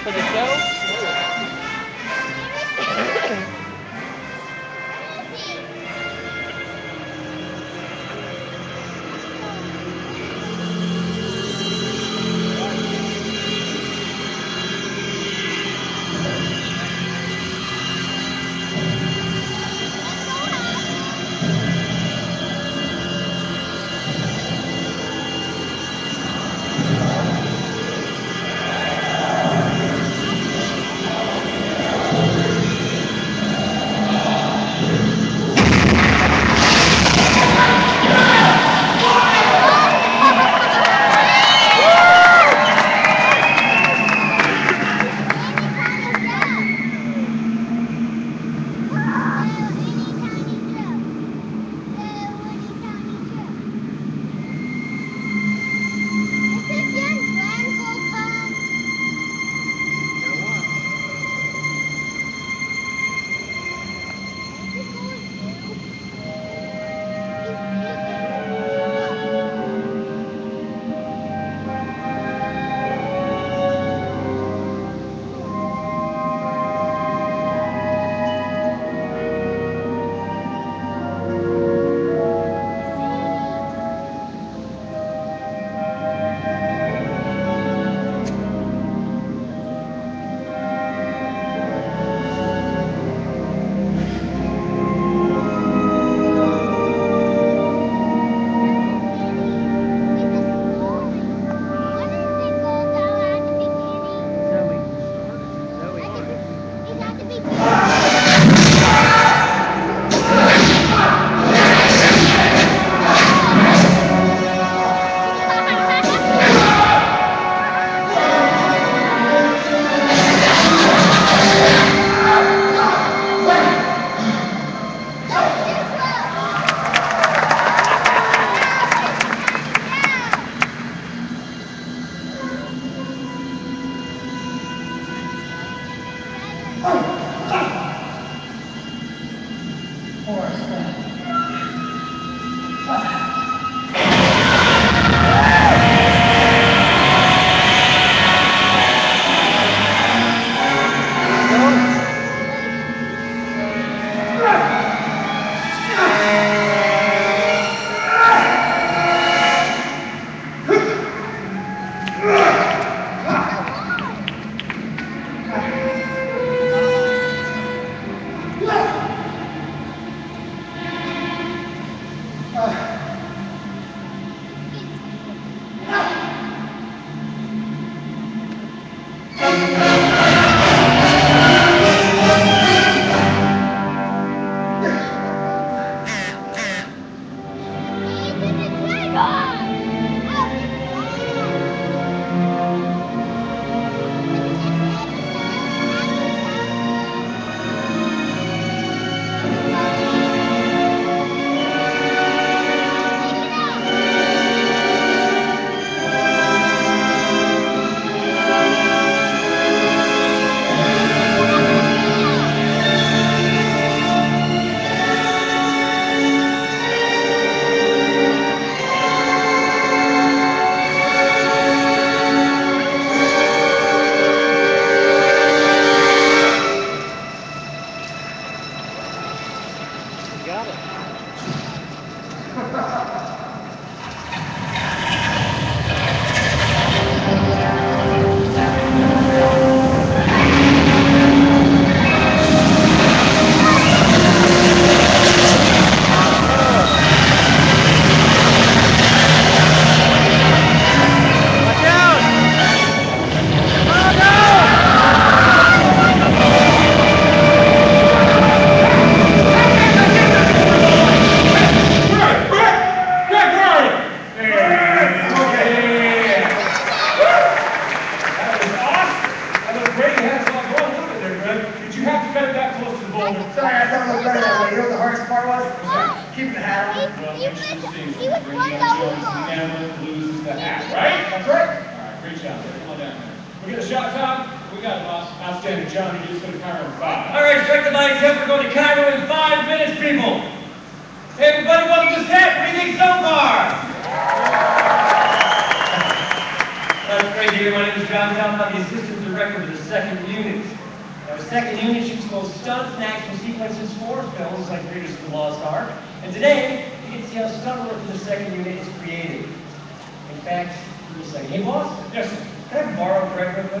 for the show. here. My name is John Down. I'm the assistant director of the second unit. Now, the second unit shoots both stunts and action sequences for films like Raiders of the Lost Ark. And today, you get to see how stunt work in the second unit is created. In fact, give me a second. Hey, boss? Yes, sir. Can I borrow Greg real quick?